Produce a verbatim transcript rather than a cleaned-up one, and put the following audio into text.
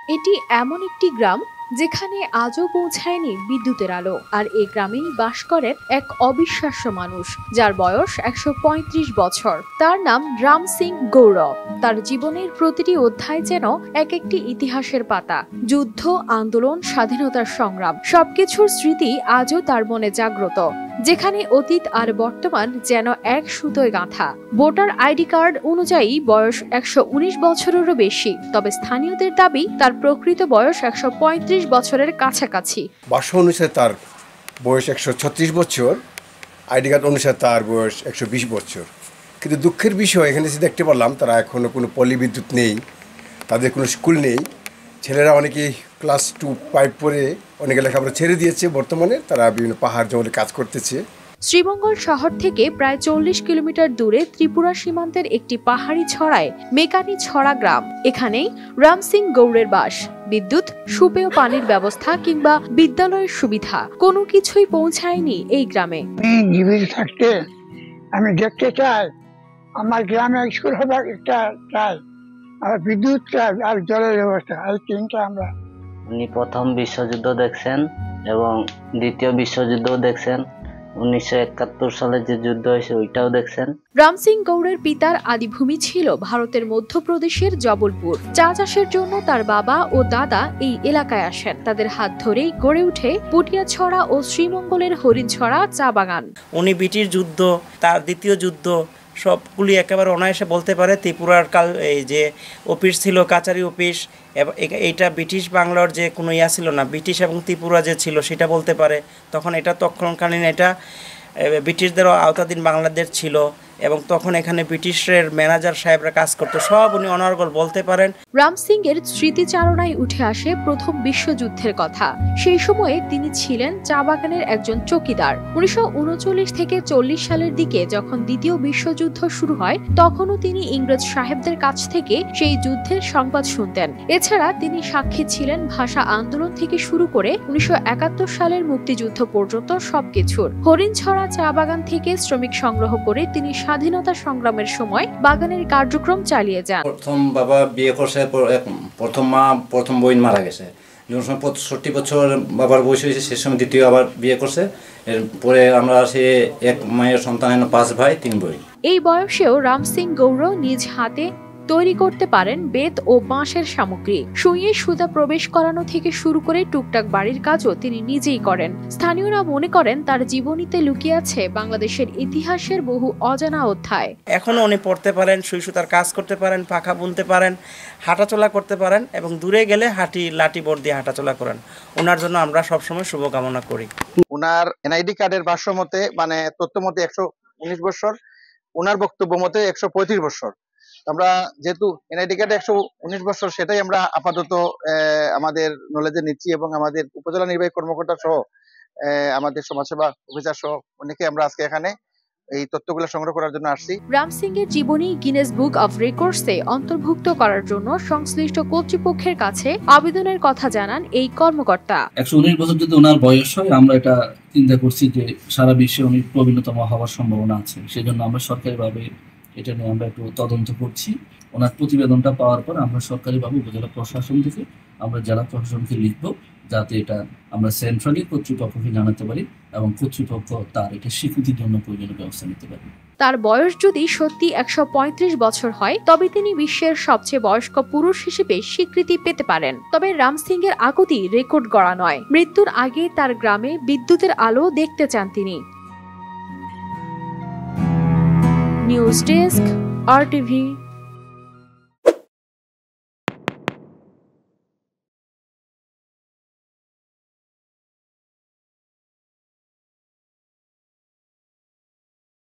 এটি এমন একটি গ্রাম যেখানে আজও পৌঁছায়নি বিদ্যুতের আলো, আর এই গ্রামেই বাস করেন এক অবিশ্বাস্য মানুষ যার বয়স একশো পঁয়ত্রিশ বছর। তার নাম রাম সিং গৌর। তার জীবনের প্রতিটি অধ্যায় যেন এক একটি ইতিহাসের পাতা। যুদ্ধ, আন্দোলন, স্বাধীনতার সংগ্রাম সবকিছুর স্মৃতি আজও তার মনে জাগ্রত, যেখানে অতীত আর বর্তমান যেন এক সুতোয় গাঁথা। ভোটার আইডি কার্ড অনুযায়ী বয়স একশো উনিশ বছরেরও বেশি, তবে স্থানীয়দের দাবি তার প্রকৃত বয়স একশো পঁয়ত্রিশ বছরের কাছাকাছি। বাসা অনুসারে তার বয়স একশো ছত্রিশ বছর, আইডি কার্ড অনুসারে তার বয়স একশো বিশ বছর। কিন্তু দুঃখের বিষয় এখানে এসে দেখতে পারলাম তারা এখনও কোনো পল্লী বিদ্যুৎ নেই, তাদের কোনো স্কুল নেই। ছেলেরা অনেকেই ক্লাস টু ফাইভ পরে অনেকে লেখাপড়া ছেড়ে দিয়েছে। বর্তমানে তারা বিভিন্ন পাহাড় জঙ্গলে কাজ করতেছে। শ্রীমঙ্গল শহর থেকে প্রায় চল্লিশ কিলোমিটার দূরে ত্রিপুরা সীমান্তের একটি পাহাড়ি ছড়ায় মেকানি ছড়া গ্রাম। এখানেই রাম সিং গৌড়ের বাস। বিদ্যুৎ, সুপেয় পানির ব্যবস্থা কিংবা বিদ্যালয়ের সুবিধা কোনো কিছুই পৌঁছায়নি এই গ্রামে। জীবিত থাকতে আমি দেখতে চাই আমার গ্রামে স্কুল হবে একটা চাই, আর বিদ্যুৎ চাই, আর জলের ব্যবস্থা, এই তিনটা আমরা। উনি প্রথম বিশ্বযুদ্ধ দেখছেন এবং দ্বিতীয় বিশ্বযুদ্ধ দেখছেন। উনিশশো একাত্তর সালে যে যুদ্ধ হয়েছে ওইটাও দেখছেন। রাম সিং গৌড়ের পিতার আদিভূমি ছিল ভারতের মধ্যপ্রদেশের জবলপুর। চা চাষের জন্য তার বাবা ও দাদা এই এলাকায় আসেন। তাদের হাত ধরেই গড়ে উঠে পুটিয়াছড়া ও শ্রীমঙ্গলের হরিণছড়া চা বাগান। উনি ব্রিটিশ যুদ্ধ, তার দ্বিতীয় যুদ্ধ সবগুলি একেবারে অনায়াসে বলতে পারে। ত্রিপুরার কাল এই যে অফিস ছিল, কাচারি অফিস, এইটা ব্রিটিশ বাংলার যে কোনো ইয়া ছিল না, ব্রিটিশ এবং ত্রিপুরা যে ছিল সেটা বলতে পারে। তখন এটা তৎকালীন এটা ব্রিটিশদেরও আওতাধীন বাংলাদেশ ছিল এবং তখন এখানে ব্রিটিশের ম্যানেজার সাহেবরা কাজ করতো। সব উনি অনর্গল বলতে পারেন। রাম সিং এর স্মৃতিচারণায় উঠে আসে প্রথম বিশ্বযুদ্ধের কথা। সেই সময়ে তিনি ছিলেন চা বাগানের একজন চৌকিদার। উনিশশো উনচল্লিশ থেকে চল্লিশ সালের দিকে যখন দ্বিতীয় বিশ্বযুদ্ধ শুরু হয়, তখনও তিনি ইংরেজ সাহেবদের কাছ থেকে সেই যুদ্ধের সংবাদ শুনতেন। এছাড়া তিনি সাক্ষী ছিলেন ভাষা আন্দোলন থেকে শুরু করে উনিশশো একাত্তর সালের মুক্তিযুদ্ধ পর্যন্ত সবকিছুর। হরিণছড়া চা বাগান থেকে শ্রমিক সংগ্রহ করে তিনি স্বাধীনতা সংগ্রামের সময় বাগানের কার্যক্রম চালিয়ে যান। প্রথম বাবা বিয়ে করছে, প্রথম মা প্রথম বোন মারা গেছে। যখন সময় পঁয়ষট্টি বছর বাবার বয়স হয়েছে সে সময় দ্বিতীয় আবার বিয়ে করছে। এরপরে আমরা সে এক মায়ের সন্তান, পাঁচ ভাই তিন বোন। এই বয়সেও রাম সিং গৌর নিজ হাতে তৈরি করতে পারেন বেত ও বাঁশের সামগ্রী। সুইয়ে সুতা প্রবেশ করানো থেকে শুরু করে টুকটাক বাড়ির কাজও তিনি নিজেই করেন। স্থানীয়রা মনে করেন তার জীবনীতে লুকিয়ে আছে বাংলাদেশের ইতিহাসের বহু অজানা অধ্যায়। এখনো উনি পড়তে পারেন, সুই সুতার কাজ করতে পারেন, পাখা বুনতে পারেন, হাঁটাচলা করতে পারেন এবং দূরে গেলে হাঁটি লাঠি বোর্ড দিয়ে হাঁটাচলা করেন। ওনার জন্য আমরা সবসময় শুভকামনা করি। ওনার এনআইডি কার্ডের ভাষ্য মতে, মানে তথ্য মতে একশো উনিশ বছর, ওনার বক্তব্য মতে একশো পঁয়ত্রিশ বছর। আমরা যেহেতু এনআইডি কার্ডে একশো উনিশ বছর, সেটাই আমরা আপাতত আমাদের নলেজে নিচ্ছি এবং আমাদের উপজেলা নির্বাহী কর্মকর্তা সহ আমাদের সমাজসেবা অফিসার সহ অনেকে আমরা আজকে এখানে এই তথ্যগুলো সংগ্রহ করার জন্য আসছি। রাম সিং এর জীবনী গিনেস বুক অব রেকর্ডসে অন্তর্ভুক্ত করার জন্য সংশ্লিষ্ট কর্তৃপক্ষের কাছে আবেদনের কথা জানান এই কর্মকর্তা। একশো উনিশ বছর যদি ওনার বয়স হয়, আমরা এটা চিন্তা করছি যে সারা বিশ্বে উনি প্রবীণতম হওয়ার সম্ভাবনা আছে। সেজন্য আমরা সরকারিভাবে এটা নিয়ে আমরা একটু তদন্ত করছি। ওনার প্রতিবেদনটা পাওয়ার পর আমরা সরকারিভাবে উপজেলা প্রশাসন থেকে আমরা জেলা প্রশাসনকে লিখব, যাতে এটা আমরা সেন্ট্রালি কর্তৃপক্ষকে জানাতে পারি এবং কর্তৃপক্ষ তার এটা স্বীকৃতির জন্য প্রয়োজনীয় ব্যবস্থা নিতে পারে। তার বয়স যদি সত্যি একশো পঁয়ত্রিশ বছর হয়, তবে তিনি বিশ্বের সবচেয়ে বয়স্ক পুরুষ হিসেবে স্বীকৃতি পেতে পারেন। তবে রাম সিং এর আকুতি রেকর্ড গড়া নয়। মৃত্যুর আগে তার গ্রামে বিদ্যুতের আলো দেখতে চান তিনি। নিউজ ডেস্ক, আর টিভি।